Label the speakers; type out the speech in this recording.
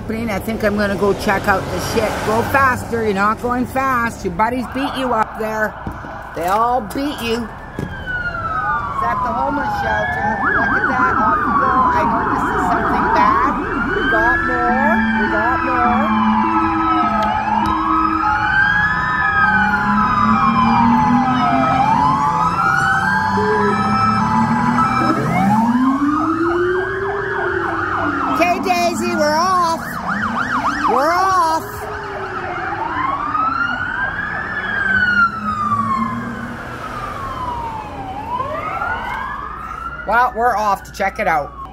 Speaker 1: happening. I think I'm gonna go check out the shit. Go faster, you're not going fast. Your buddies beat you up there. They all beat you. It's at the homeless shelter. Look at that, off you go. I know this is something bad. We got more, we got more. Okay, Daisy, we're off. We're off. Well, we're off to check it out.